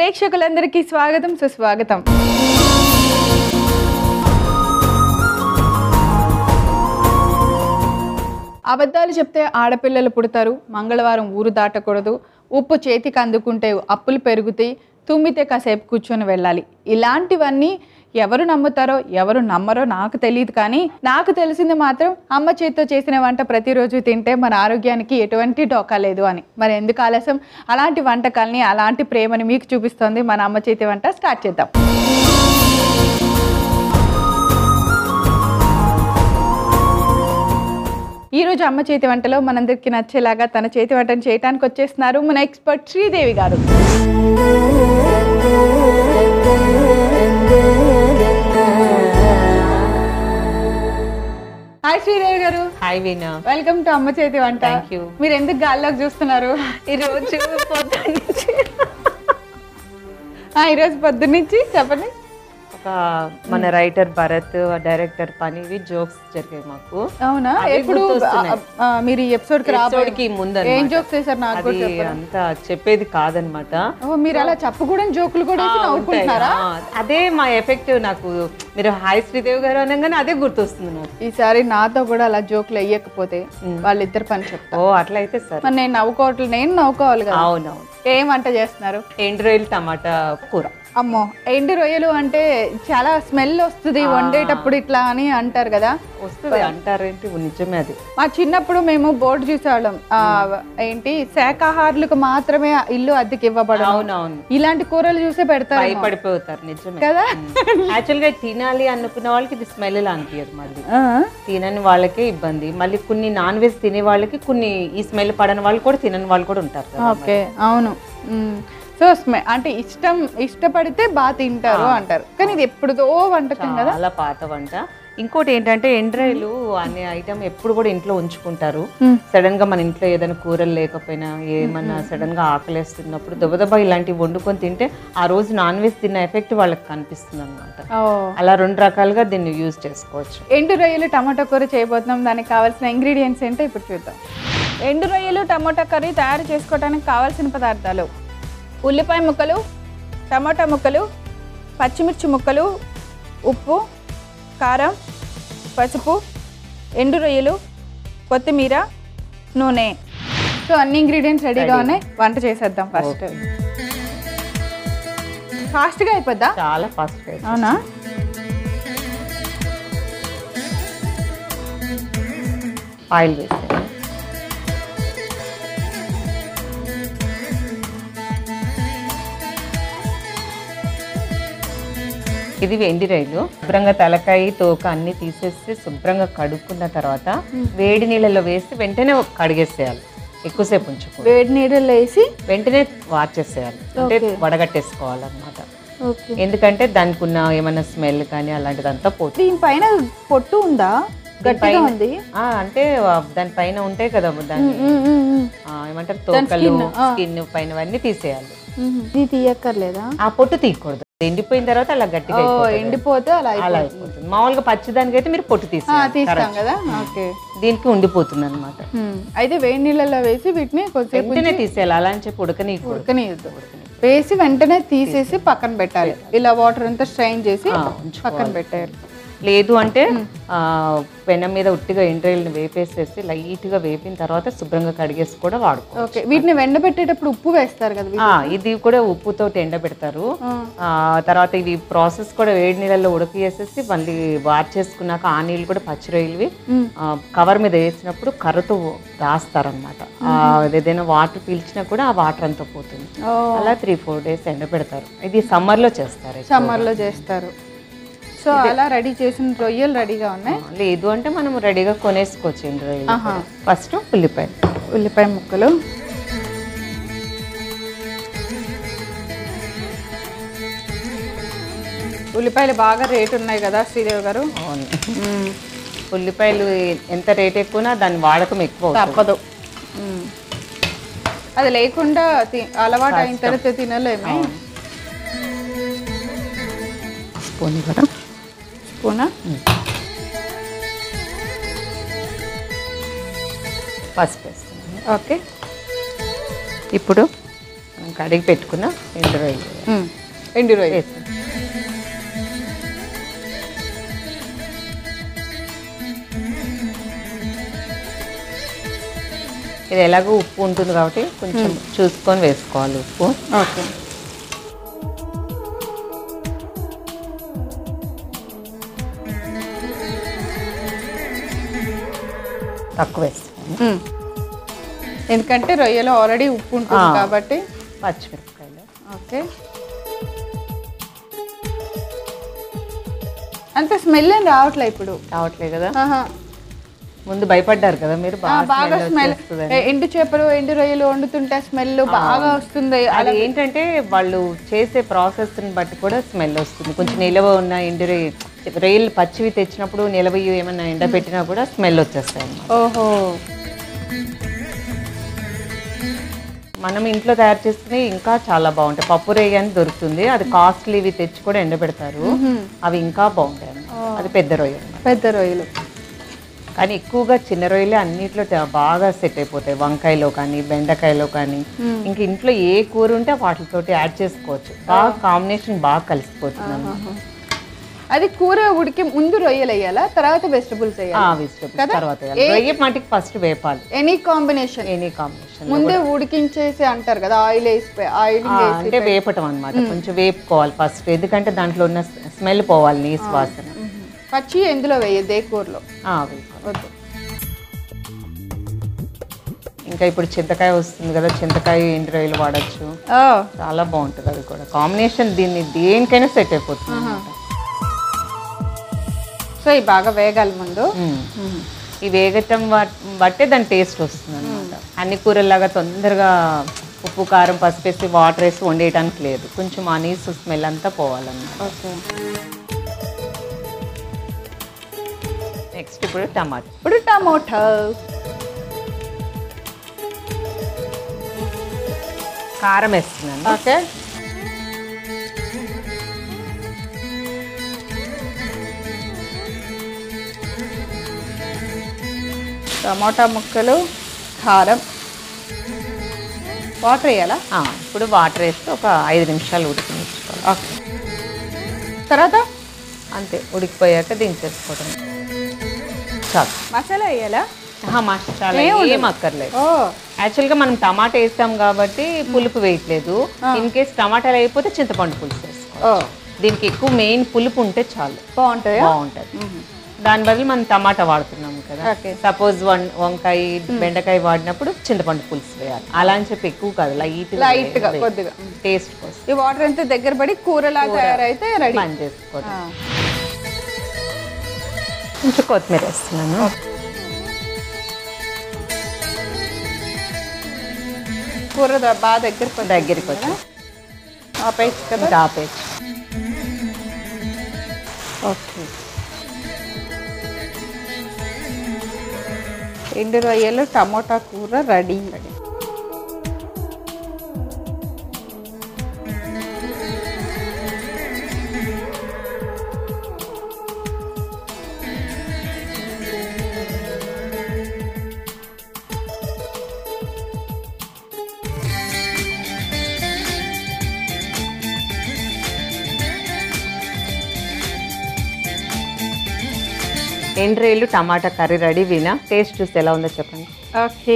ప్రేక్షకులందరికీ స్వాగతం సుస్వాగతం. అబద్ధాలు చెప్తే ఆడపిల్లలు పుడతారు, మంగళవారం ఊరు దాటకూడదు, ఉప్పు చేతికి అందుకుంటే అప్పులు పెరుగుతాయి, తుమ్మితే కాసేపు కూర్చొని వెళ్ళాలి. ఇలాంటివన్నీ ఎవరు నమ్ముతారో ఎవరు నమ్మరో నాకు తెలియదు, కానీ నాకు తెలిసింది మాత్రం అమ్మ చేతితో చేసిన వంట ప్రతిరోజు తింటే మన ఆరోగ్యానికి ఎటువంటి డోకా లేదు అని. మరి ఎందుకు ఆలస్యం? అలాంటి వంటకాలని అలాంటి ప్రేమని మీకు చూపిస్తుంది మన అమ్మ చేతి వంట. స్టార్ట్ చేద్దాం. ఈ రోజు అమ్మ చేతి వంటలో మనందరికి నచ్చేలాగా తన చేతి వంటను చేయడానికి వచ్చేస్తున్నారు మన ఎక్స్పర్ట్ శ్రీదేవి గారు. హాయ్ శ్రీదేవి గారు. హాయ్ వీణా, వెల్కమ్ టు అమ్మ చేతి వంట. మీరు ఎందుకు గాల్లోకి చూస్తున్నారు? ఈరోజు పొద్దున్నుంచి చెప్పండి. ఒక మన రైటర్ భరత్, డైరెక్టర్ పని, జోక్స్ జరిగాయి మాకు. అవునా? ఎప్పుడు మీరు ఈ ఎపిసోడ్ కి రావడానికి ముందు ఏం జోక్స్ చేశారు? నాకు అంతా చెప్పేది కాదనమాట. మీరు అలా చెప్పకూడని జోకులు కూడా నవ్వుకుంటున్నారా? అదే మా ఎఫెక్ట్. నాకు మీరు హాయ్ శ్రీదేవి గారు అనగానే అదే గుర్తొస్తుంది నాకు. ఈసారి నాతో కూడా అలా జోకులు వేయకపోతే వాళ్ళిద్దరు పని చెప్తారు. ఓ అట్లయితే సరే. మరి నేను నవ్వుకోవాలి కదా. అవునవును. ఏం వంట చేస్తున్నారు? ఎండు రొయ్యలు టమాటా కూర. అమ్మో, ఎండు రొయ్యలు అంటే చాలా స్మెల్ వస్తుంది వండేటప్పుడు ఇట్లా అని అంటారు కదా. వస్తుంది అంటారేంటి? నిజమే. అది మా చిన్నప్పుడు మేము బోర్డు చూసేవాళ్ళం, ఏంటి శాకాహారులకు మాత్రమే ఇల్లు అద్దెకి ఇవ్వబడదు. అవునవును. ఇలాంటి కూరలు చూసే పెడతారు, భయపడిపోతారు. నిజమే కదా. యాక్చువల్ గా తినాలి అనుకున్న వాళ్ళకి ఇది స్మెల్ లా అనిపించదు. మళ్ళీ తినని వాళ్ళకే ఇబ్బంది. మళ్ళీ కొన్ని నాన్ వెజ్ తినే వాళ్ళకి, కొన్ని ఈ స్మెల్ పడని వాళ్ళు కూడా, తినని వాళ్ళు కూడా ఉంటారు. ఓకే, అవును. సో అంటే ఇష్టపడితే బాగా తింటారు అంటారు, కానీ ఇది ఎప్పుడుదో వంటకం కదా, చాలా పాత వంట. ఇంకోటి ఏంటంటే ఎండ్రాయిలు అనే ఐటమ్ ఎప్పుడు కూడా ఇంట్లో ఉంచుకుంటారు. సడన్ గా మన ఇంట్లో ఏదైనా కూరలు లేకపోయినా, ఏమన్నా సడన్ గా ఆకలేస్తున్నప్పుడు దెబ్బ ఇలాంటివి వండుకొని తింటే ఆ రోజు నాన్ వెజ్ తిన్న ఎఫెక్ట్ వాళ్ళకి కనిపిస్తుంది అనమాట. అలా రెండు రకాలుగా దీన్ని యూజ్ చేసుకోవచ్చు. ఎండు రొయ్యలు టమాటా కూర చేయబోతున్నాం. దానికి కావాల్సిన ఇంగ్రీడియంట్స్ ఏంటో ఇప్పుడు చూద్దాం. ఎండు రొయ్యలు టమాటా కర్రీ తయారు చేసుకోవడానికి కావాల్సిన పదార్థాలు: ఉల్లిపాయ ముక్కలు, టమాటా ముక్కలు, పచ్చిమిర్చి ముక్కలు, ఉప్పు, కారం, పసుపు, ఎండు రొయ్యలు, కొత్తిమీర, నూనె. సో అన్ని ఇంగ్రీడియంట్స్ రెడీగా ఉన్నాయి. వంట చేసేద్దాం. ఫాస్ట్గా అయిపోద్దా? చాలా ఫాస్ట్గా. అవునా? ఆయిల్ వేస్తాను. ఇది వెండి రొయ్యలు. శుభ్రంగా తలకాయ, తోక అన్ని తీసేసి శుభ్రంగా కడుక్కున్న తర్వాత వేడి నీళ్ళలో వేసి వెంటనే కడిగేసేయాలి. ఎక్కువసేపు ఉంచుకో. వేడి నీళ్ళలో వేసి వెంటనే వార్చేసేయాలి, అంటే వడగట్టేసుకోవాలన్నమాట. ఎందుకంటే దానికి ఉన్న ఏమైనా స్మెల్ కానీ అలాంటిదంతా పోతుంది. దీనిపైన పొట్టు ఉందా? గట్టిగా ఉంది అంటే దానిపైన ఉంటాయి కదా, దాన్ని ఏమంటారు, తోకలు, స్కిన్ పైన అన్ని తీసేయాలి. తీయక్కర్లేదా? ఆ పొట్టు తీయకూడదు. ఎండిపోయిన తర్వాత అలా గట్టిగా ఎండిపోతే అలా అయిపోతుంది. మామూలుగా పచ్చిదానికి అయితే మీరు పొట్టు తీస్తాం కదా, దీనికి ఉండిపోతుంది అనమాట. అయితే వేడి నీళ్ళలో వేసి వీటిని వెంటనే తీసేయాలి. అలా అని చెప్పి ఉడకనియద్దు. వేసి వెంటనే తీసేసి పక్కన పెట్టాలి. ఇలా వాటర్ అంతా స్ట్రైన్ చేసి పక్కన పెట్టాలి. లేదు అంటే పెనం మీద ఉట్టిగా ఎండ్రాయిల్ని వేపేసేసి లైట్గా వేపిన తర్వాత శుభ్రంగా కడిగేసి కూడా వాడుకోవచ్చు. వీటిని ఎండబెట్టేటప్పుడు ఉప్పు వేస్తారు కదా, ఇది కూడా ఉప్పుతో ఎండబెడతారు. తర్వాత ఇవి ప్రాసెస్ కూడా వేడి నీళ్ళలో ఉడకేసేసి మళ్ళీ వార్చేసుకున్నాక ఆ నీళ్ళు కూడా పచ్చి రొయ్యలువి కవర్ మీద వేసినప్పుడు కర్రతో రాస్తారనమాట. ఏదైనా వాటర్ పీల్చినా కూడా ఆ వాటర్ అంతా పోతుంది. అలా 3-4 days ఎండబెడతారు. ఇది సమ్మర్లో చేస్తారు. సో అలా రెడీ చేసిన రొయ్యలు రెడీగా ఉన్నాయి. లేదు అంటే మనం రెడీగా కొనేసుకోవచ్చు రొయ్యలు. ఫస్ట్ ఉల్లిపాయ ముక్కలు, ఉల్లిపాయలు బాగా రేటు ఉన్నాయి కదా శ్రీదేవి గారు. అవును, ఉల్లిపాయలు ఎంత రేట్ ఎక్కువనా దాని వాడకం ఎక్కువ, తప్పదు. అది లేకుండా అలవాటు అయిన తర్వాత తినలేము. స్పూన్ కదా, స్పూనా? పసుపు వేస్తున్నాను. ఓకే. ఇప్పుడు కడిగి పెట్టుకున్న ఎండు రొయ్యలు ఎండు రొయ్యలు వేస్తాం. ఇది ఎలాగో ఉప్పు ఉంటుంది కాబట్టి కొంచెం చూసుకొని వేసుకోవాలి ఉప్పు. ఓకే. తక్కువ వేస్తాం ఎందుకంటే రొయ్యలో ఆల్రెడీ ఉప్పు ఉంటుంది కాబట్టి. పచ్చిమిరపకాయలు. ఓకే. అంత స్మెల్ ఏం రావట్లే ఇప్పుడు. రావట్లేదు కదా, ముందు భయపడ్డారు కదా మీరు. బాగా స్మెల్, ఎండు చేపలు ఎండు రొయ్యలు వండుతుంటే స్మెల్ బాగా వస్తుంది. అది ఏంటంటే వాళ్ళు చేసే ప్రాసెస్ని బట్టి కూడా స్మెల్ వస్తుంది. కొంచెం నిలవ ఉన్న ఎండు రొయ్యలు పచ్చివి తెచ్చినప్పుడు నిలవయ్యి ఏమన్నా ఎండబెట్టినా కూడా స్మెల్ వచ్చేస్తాయి అన్నమాట. ఓహో. మనం ఇంట్లో తయారు చేసుకుని ఇంకా చాలా బాగుంటాయి. పప్పు రొయ్య అని దొరుకుతుంది, అది కాస్ట్లీ, ఇవి తెచ్చి కూడా ఎండబెడతారు, అవి ఇంకా బాగుంటాయి అన్నమాట. అది పెద్ద రొయ్య అన్నమాట. పెద్ద రొయ్యలు. కానీ ఎక్కువగా చిన్న రొయ్యలే అన్నిట్లో బాగా సెట్ అయిపోతాయి. వంకాయలో కానీ బెండకాయలో కానీ ఇంక ఇంట్లో ఏ కూర ఉంటే వాటితో యాడ్ చేసుకోవచ్చు. బాగా కాంబినేషన్ బాగా కలిసిపోతుంది అన్నమాట. అది కూర ఉడికి ముందు రొయ్యలు వేయాలా, తర్వాత వెజిటబుల్స్ వేయాలి? వెజిటబుల్స్ తర్వాత రొయ్య మటుకు ఫస్ట్ వేపాలి. ఎనీ కాంబినేషన్ ముందే ఉడికించేసి అంటారు కదా, ఆయిల్ అంటే వేపటం అన్నమాట. కొంచెం వేపుకోవాలి ఫస్ట్, ఎందుకంటే దాంట్లో ఉన్న స్మెల్ పోవాలి, నీసు వాసన. పచ్చి ఎందులో వేయద్దు ఏ కూరలో. వద్దు. ఇంకా ఇప్పుడు చింతకాయ వస్తుంది కదా, చింతకాయ ఎండు రొయ్యలు వాడచ్చు, చాలా బాగుంటుంది. అది కూడా కాంబినేషన్ దీన్ని దేనికైనా సెట్ అయిపోతుంది అన్నమాట. సో ఇవి బాగా వేగాలి ముందు. ఈ వేగటం బట్టే దాని టేస్ట్ వస్తుంది అనమాట. అన్ని కూరల్లాగా తొందరగా ఉప్పు కారం పసుపు వేసి వాటర్ వేసి వండేయడానికి లేదు, కొంచెం అనీస్ స్మెల్ అంతా పోవాలన్నమాట. ఓకే. నెక్స్ట్ ఇప్పుడు టమాటా. కారం వేస్తున్నాను. ఓకే. టమాటా ముక్కలు, కారం, వాటర్ వేయాలా? ఇప్పుడు వాటర్ వేస్తే ఒక 5 నిమిషాలు ఉడికించుకోవాలి. ఓకే. తర్వాత అంతే, ఉడికిపోయాక దించేసుకోవడం చాలు. మసాలా వేయాలా? మసాలా ఏం అక్కర్లేదు. యాక్చువల్గా మనం టమాటా వేస్తాం కాబట్టి పులుపు వేయట్లేదు. ఇన్ కేస్ టమాటాలు అయిపోతే చింతపండు పులుసు వేసుకోవాలి. దీనికి ఎక్కువ మెయిన్ పులుపు ఉంటే చాలు, బాగుంటుంది. దాని బదులు మనం టమాటా వాడుతున్నాం కదా, సపోజ్ వంకాయ బెండకాయ వాడినప్పుడు చింతపండు పులుసు వేయాలి. అలా అని చెప్పి ఎక్కువ కాదు, లైట్ గా కొద్దిగా టేస్ట్ కోసం. ఈ వాటర్ అంతా దగ్గర పడి కూరలా తయారైతే రెడీ. పని చేసుకోవడం. కొంచెం కొత్తిమీర వేస్తున్నాను. కూర బాగా దగ్గరికి వచ్చి ఆపేయచ్చు కదా. ఆపేయచ్చు. ఓకే. ఎండు రొయ్యలు టమోటా కూర రెడీ. ఎండు రొయ్యలు టమాటా కర్రీ రెడీ. వినా టేస్ట్ చూస్తే ఎలా ఉందో చెప్పండి. ఓకే.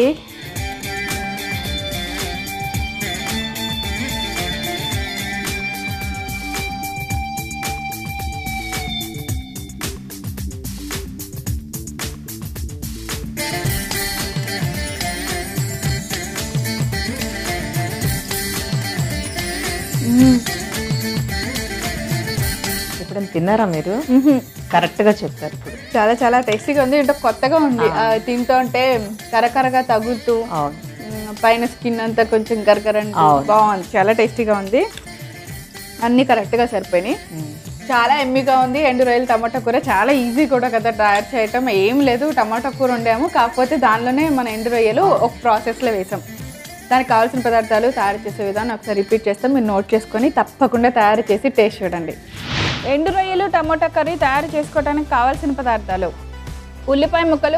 ఇప్పుడు తిన్నారా మీరు? కరెక్ట్గా చెప్పారు. ఇప్పుడు చాలా చాలా టేస్టీగా ఉంది, అంటే కొత్తగా ఉంది. తింటూ ఉంటే కరకరగా తగులుతూ పైన స్కిన్ అంతా కొంచెం గరగరండి, బాగుంది, చాలా టేస్టీగా ఉంది. అన్నీ కరెక్ట్గా సరిపోయినాయి. చాలా ఎమ్మిగా ఉంది. ఎండు రొయ్యలు టమాటా కూర చాలా ఈజీ కూడా కదా తయారు చేయటం. ఏం లేదు, టమాటా కూర వండాము, కాకపోతే దానిలోనే మన ఎండు రొయ్యలు ఒక ప్రాసెస్లో వేసాం. దానికి కావాల్సిన పదార్థాలు, తయారు చేసే విధానం ఒకసారి రిపీట్ చేస్తాం, మీరు నోట్ చేసుకొని తప్పకుండా తయారు చేసి టేస్ట్ చూడండి. ఎండు రొయ్యలు టమాటా కర్రీ తయారు చేసుకోవడానికి కావాల్సిన పదార్థాలు: ఉల్లిపాయ ముక్కలు,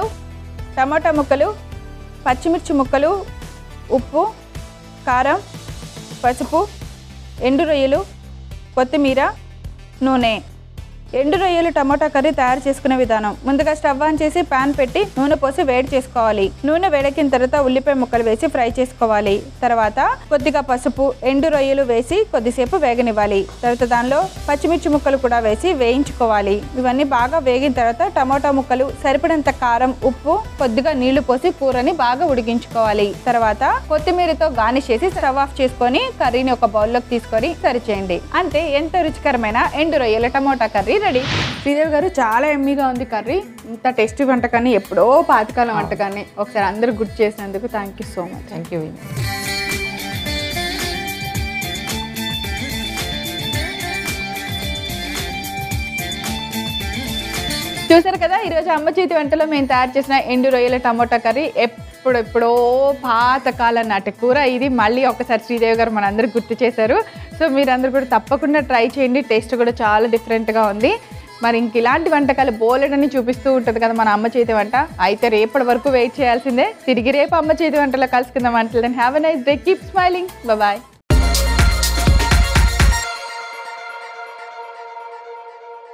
టమాటా ముక్కలు, పచ్చిమిర్చి ముక్కలు, ఉప్పు, కారం, పసుపు, ఎండు రొయ్యలు, కొత్తిమీర, నూనె. ఎండు రొయ్యలు టమోటా కర్రీ తయారు చేసుకునే విధానం. ముందుగా స్టవ్ ఆన్ చేసి పాన్ పెట్టి నూనె పోసి వేడి చేసుకోవాలి. నూనె వేడెక్కిన తర్వాత ఉల్లిపాయ ముక్కలు వేసి ఫ్రై చేసుకోవాలి. తర్వాత కొద్దిగా పసుపు, ఎండు రొయ్యలు వేసి కొద్దిసేపు వేగనివ్వాలి. తర్వాత దానిలో పచ్చిమిర్చి ముక్కలు కూడా వేసి వేయించుకోవాలి. ఇవన్నీ బాగా వేగిన తర్వాత టమోటా ముక్కలు, సరిపడంత కారం, ఉప్పు, కొద్దిగా నీళ్లు పోసి కూరని బాగా ఉడికించుకోవాలి. తర్వాత కొత్తిమీరతో గార్నిష్ చేసి స్టవ్ ఆఫ్ చేసుకొని కర్రీని ఒక బౌల్లోకి తీసుకొని సర్వ్ చేయండి. అంతే, ఎంతో రుచికరమైన ఎండు రొయ్యల టమోటా కర్రీ రెడీ. శ్రీదేవి గారు, చాలా ఎమ్మీగా ఉంది కర్రీ. ఇంత టేస్టీ వంటకాన్ని ఎప్పుడో పాతకాలం వంటకాన్ని ఒకసారి అందరూ గుర్తు చేసినందుకు thank you so much. Thank you. చూసారు కదా, ఈరోజు అమ్మ చేతి వంటలో మేము తయారు చేసిన ఎండు రొయ్యల టమోటా కర్రీ. ఎప్పుడో పాతకాలం నాటి కూర ఇది. మళ్ళీ ఒకసారి శ్రీదేవి గారు మనందరూ గుర్తు చేశారు. సో మీరందరూ కూడా తప్పకుండా ట్రై చేయండి. టేస్ట్ కూడా చాలా డిఫరెంట్గా ఉంది. మరి ఇంక ఇలాంటి వంటకాలు బోలెడని చూపిస్తూ ఉంటుంది కదా మన అమ్మ చేతి వంట. అయితే రేపటి వరకు వెయిట్ చేయాల్సిందే. తిరిగి రేపు అమ్మ చేతి వంటలో కలుసుకుందాం. Until then have a nice day, keep smiling, bye.